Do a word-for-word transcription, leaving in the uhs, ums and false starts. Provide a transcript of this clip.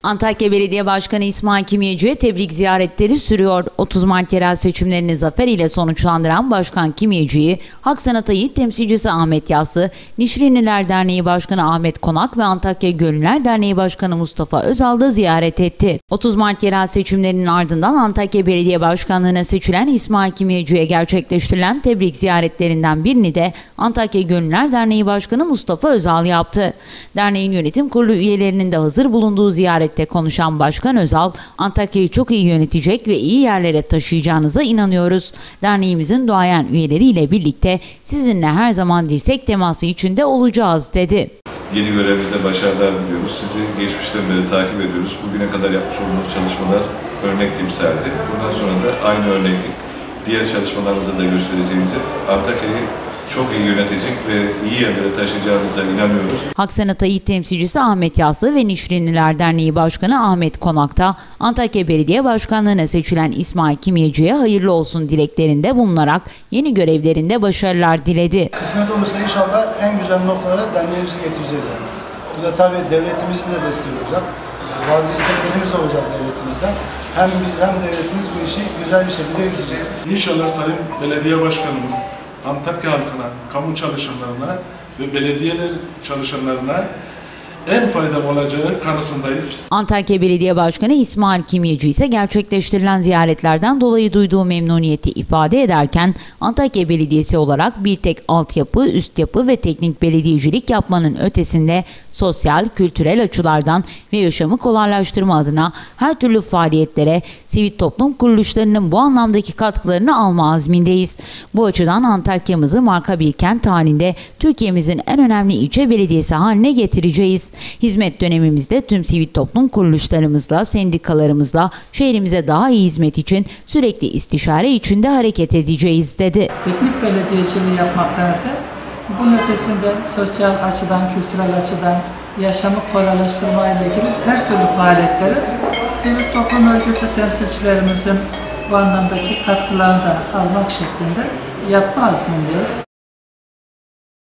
Antakya Belediye Başkanı İsmail Kimyeci'ye tebrik ziyaretleri sürüyor. otuz Mart yerel seçimlerini zafer ile sonuçlandıran Başkan Kimyeci'yi Hak Sanat Yiğit temsilcisi Ahmet Yassı, Nişrinliler Derneği Başkanı Ahmet Konak ve Antakya Gönüller Derneği Başkanı Mustafa Özal da ziyaret etti. otuz Mart yerel seçimlerinin ardından Antakya Belediye Başkanlığı'na seçilen İsmail Kimyeci'ye gerçekleştirilen tebrik ziyaretlerinden birini de Antakya Gönüller Derneği Başkanı Mustafa Özal yaptı. Derneğin yönetim kurulu üyelerinin de hazır bulunduğu ziyaret konuşan Başkan Özal, Antakya'yı çok iyi yönetecek ve iyi yerlere taşıyacağınıza inanıyoruz. Derneğimizin duayen üyeleriyle birlikte sizinle her zaman dirsek teması içinde olacağız dedi. Yeni görevinizde başarılar diliyoruz. Sizi geçmişten beri takip ediyoruz. Bugüne kadar yapmış olduğunuz çalışmalar örnek timsaldi. Bundan sonra da aynı örnek diğer çalışmalarınızda da göstereceğinizi, Antakya'yı çok iyi yönetecek ve iyi yerlere taşıyacağınıza inanıyoruz. Hak Sanat Yiğit temsilcisi Ahmet Yassı ve Nişrinliler Derneği Başkanı Ahmet Konak da Antakya Belediye Başkanlığı'na seçilen İsmail Kimyeci'ye hayırlı olsun dileklerinde bulunarak yeni görevlerinde başarılar diledi. Kısmet olursa inşallah en güzel noktalara derneğimizi getireceğiz yani. Bu da tabii devletimizin de desteği olacak. Bazı isteklerimiz de olacak devletimizden. Hem biz hem devletimiz bu işi güzel bir şekilde yürüteceğiz. İnşallah Sayın Belediye Başkanımız Antakya halkına, kamu çalışanlarına ve belediyeler çalışanlarına en faydalı olacağı kanısındayız. Antakya Belediye Başkanı İsmail Kimyeci ise gerçekleştirilen ziyaretlerden dolayı duyduğu memnuniyeti ifade ederken Antakya Belediyesi olarak bir tek altyapı, üst yapı ve teknik belediyecilik yapmanın ötesinde sosyal, kültürel açılardan ve yaşamı kolaylaştırma adına her türlü faaliyetlere sivil toplum kuruluşlarının bu anlamdaki katkılarını alma azmindeyiz. Bu açıdan Antakya'mızı marka bir kent halinde Türkiye'mizin en önemli ilçe belediyesi haline getireceğiz. Hizmet dönemimizde tüm sivil toplum kuruluşlarımızla, sendikalarımızla şehrimize daha iyi hizmet için sürekli istişare içinde hareket edeceğiz dedi. Teknik belediyeciliği yapmaktan öte, bunun ötesinde sosyal açıdan, kültürel açıdan yaşamı kolaylaştırma ile ilgili her türlü faaliyetleri sivil toplum örgütü temsilcilerimizin bu anlamdaki katkılarını da almak şeklinde yapma azmindeyiz.